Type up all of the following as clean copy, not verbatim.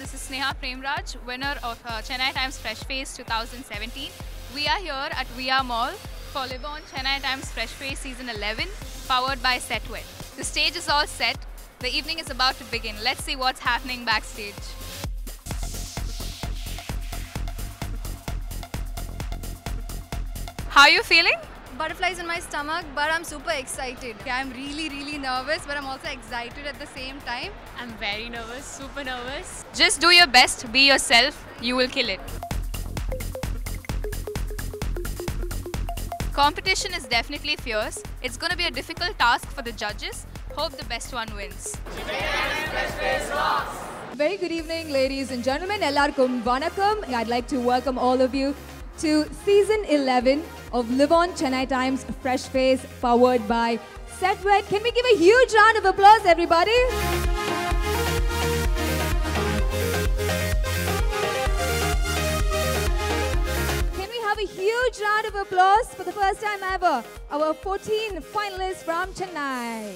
This is Sneha Premraj, winner of Chennai Times Fresh Face 2017. We are here at VR Mall for Live On Chennai Times Fresh Face Season 11, powered by Setwet. The stage is all set. The evening is about to begin. Let's see what's happening backstage. How are you feeling? Butterflies in my stomach, but I'm super excited. I'm really nervous, but I'm also excited at the same time. I'm very nervous, super nervous. Just do your best, be yourself, you will kill it. Competition is definitely fierce. It's going to be a difficult task for the judges. Hope the best one wins. Very good evening, ladies and gentlemen. Ellarkum Vanakkam. I'd like to welcome all of you to Season 11 of Live On Chennai Times Fresh Face, powered by Setwet. Can we give a huge round of applause, everybody? Can we have a huge round of applause for the first time ever, our 14 finalists from Chennai.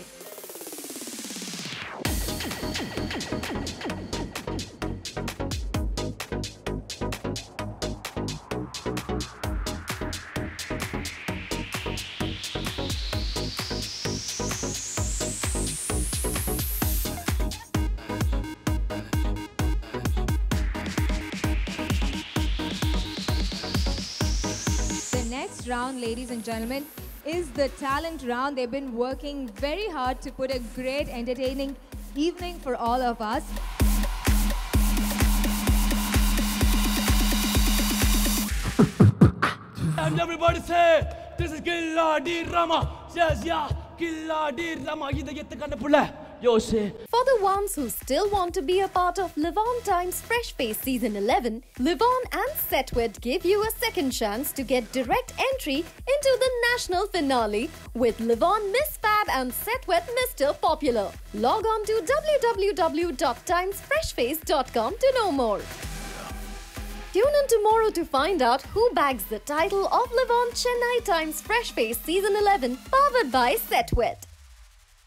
Next round, ladies and gentlemen, is the talent round. They've been working very hard to put a great, entertaining evening for all of us. And everybody say, this is Killadi Rama. Yes, yeah, Killadi Rama. Yo, say. For the ones who still want to be a part of Live On Times Fresh Face Season 11, Live On and Setwet give you a second chance to get direct entry into the national finale with Live On Miss Fab and Setwet Mr. Popular. Log on to www.timesfreshface.com to know more. Tune in tomorrow to find out who bags the title of Live On Chennai Times Fresh Face Season 11, powered by Setwet.